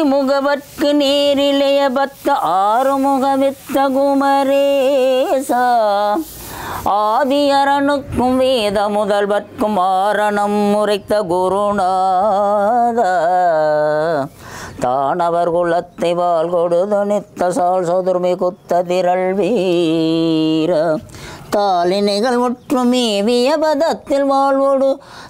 முகவர்க்கு நேரிலைய பத்த ஆறுமுகவித்த குமரேசா ஆதியரனுக்கும் வேத முதல்வர்க்கும் ஆரணம் உரைத்த குருநாத தானவர் குலத்தை வாழ் கொடுது நித்த சால் சதுர்மி குத்த திரள் வீர தாளினைகள் முற்றுமேவிய பதத்தில் வாழ்வோடு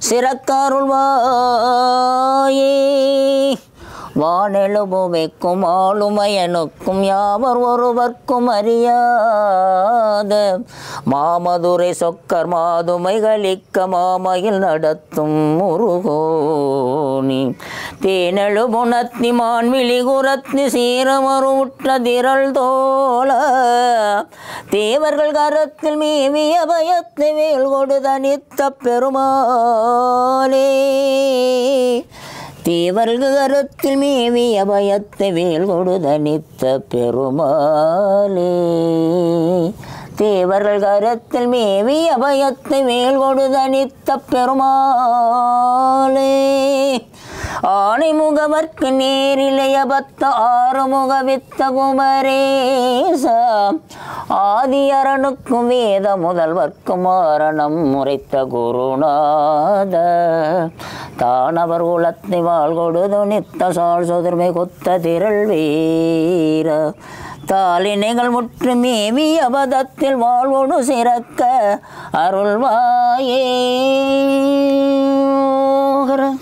சிறக்கருள்வாயே வானெழுபுமைக்கும் ஆளுமையனுக்கும் யாவர் ஒருவர்க்கும் அறியாத மாமதுரை சொக்கர் மாதுமைகளிக்க மாமையில் நடத்தும் முருகோனி தேனெழுபுணத்தி மான்விழி குரத்னி சீரமரு உற்ற திரள் தோள தேவர்கள் கரத்தில் மேவிய பயத்தை வேல் கொடு தனித்த பெருமாளே தேவர்கள் கரத்தில் மேவிய பயத்தை வேல் கொடு தனித்த பெருமாளே தேவர்கள் கரத்தில் மேவிய பயத்தை வேல் கொடு தனித்த பெருமாளே ஆணை முகவர்க்கு நேரிலைய பத்த ஆறுமுகவித்த குமரேசா ஆதியரனுக்கும் வேத முதல்வர்க்கும் ஆரணம் உரைத்த குருநாத தானவர் குலத்தை வாழ் கொடுது நித்த சால் சொதுர்மை குத்த திரள் வீர தாளினைகள் முற்று மேவிய பதத்தில் வாழ்வோடு சிறக்க அருள்வாயே.